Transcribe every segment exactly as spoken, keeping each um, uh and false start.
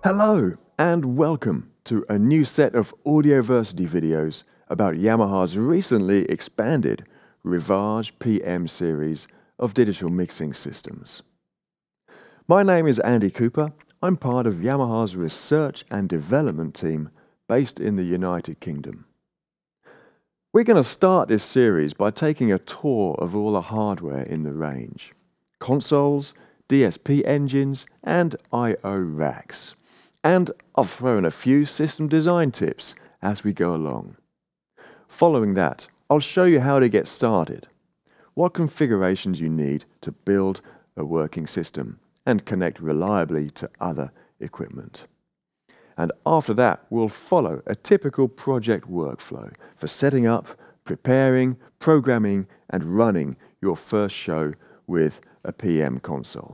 Hello and welcome to a new set of Audioversity videos about Yamaha's recently expanded RIVAGE P M series of digital mixing systems. My name is Andy Cooper. I'm part of Yamaha's research and development team based in the United Kingdom. We're going to start this series by taking a tour of all the hardware in the range: consoles, D S P engines and I O racks. And I'll throw in a few system design tips as we go along. Following that, I'll show you how to get started, what configurations you need to build a working system and connect reliably to other equipment. And after that, we'll follow a typical project workflow for setting up, preparing, programming and running your first show with a P M console.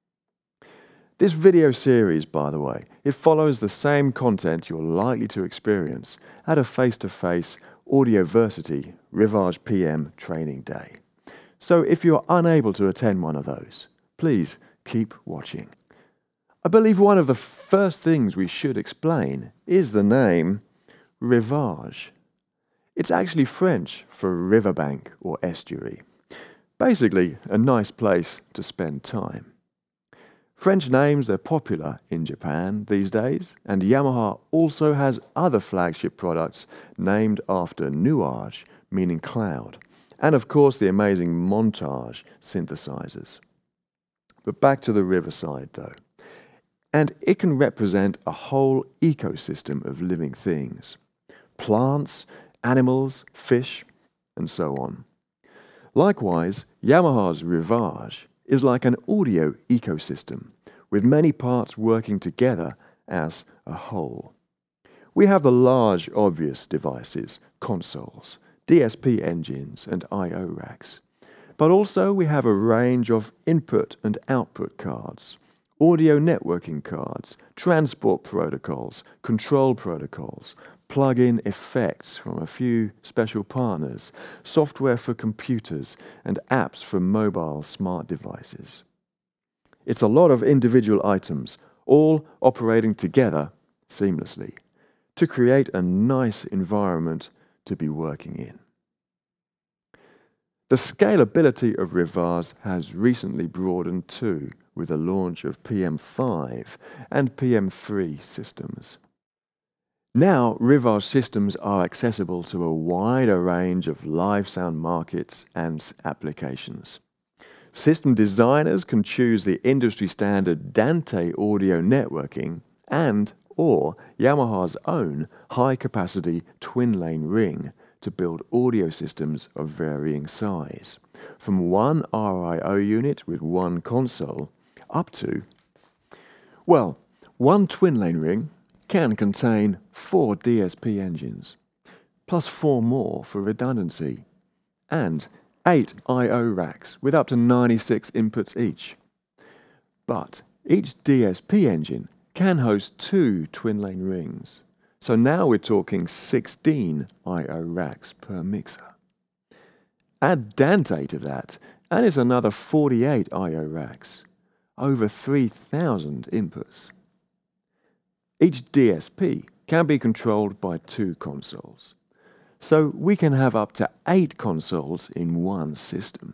This video series, by the way, it follows the same content you're likely to experience at a face-to-face Audioversity RIVAGE P M training day. So if you're unable to attend one of those, please keep watching. I believe one of the first things we should explain is the name RIVAGE. It's actually French for riverbank or estuary. Basically, a nice place to spend time. French names are popular in Japan these days, and Yamaha also has other flagship products named after nuage, meaning cloud, and of course the amazing montage synthesizers. But back to the riverside though. And it can represent a whole ecosystem of living things: plants, animals, fish, and so on. Likewise, Yamaha's RIVAGE is like an audio ecosystem, with many parts working together as a whole. We have the large, obvious devices, consoles, D S P engines and I O racks. But also we have a range of input and output cards, audio networking cards, transport protocols, control protocols, plug-in effects from a few special partners, software for computers, and apps for mobile smart devices. It's a lot of individual items, all operating together seamlessly to create a nice environment to be working in. The scalability of RIVAGE has recently broadened too, with the launch of P M five and P M three systems. Now, RIVAGE systems are accessible to a wider range of live sound markets and applications. System designers can choose the industry-standard Dante audio networking and or Yamaha's own high-capacity twin-lane ring to build audio systems of varying size, from one R I O unit with one console up to, well, one twin-lane ring can contain four D S P engines, plus four more for redundancy, and eight I O racks with up to ninety-six inputs each. But each D S P engine can host two twin-lane rings, so now we're talking sixteen I O racks per mixer. Add Dante to that, and it's another forty-eight I O racks, over three thousand inputs. Each D S P can be controlled by two consoles, so we can have up to eight consoles in one system.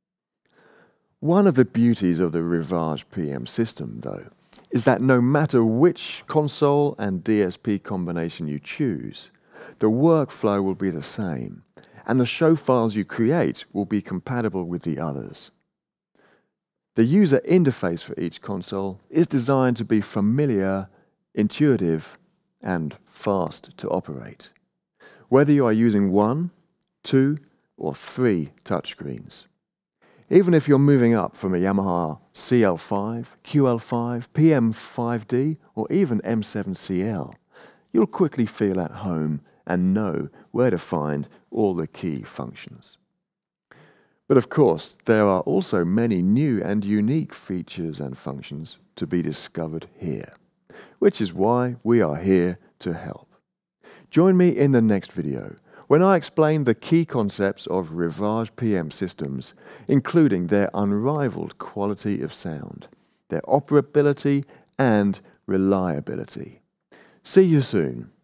One of the beauties of the RIVAGE P M system, though, is that no matter which console and D S P combination you choose, the workflow will be the same, and the show files you create will be compatible with the others. The user interface for each console is designed to be familiar, intuitive, and fast to operate, whether you are using one, two, or three touchscreens. Even if you're moving up from a Yamaha C L five, Q L five, P M five D, or even M seven C L, you'll quickly feel at home and know where to find all the key functions. But of course, there are also many new and unique features and functions to be discovered here, which is why we are here to help. Join me in the next video when I explain the key concepts of RIVAGE P M systems, including their unrivaled quality of sound, their operability and reliability. See you soon.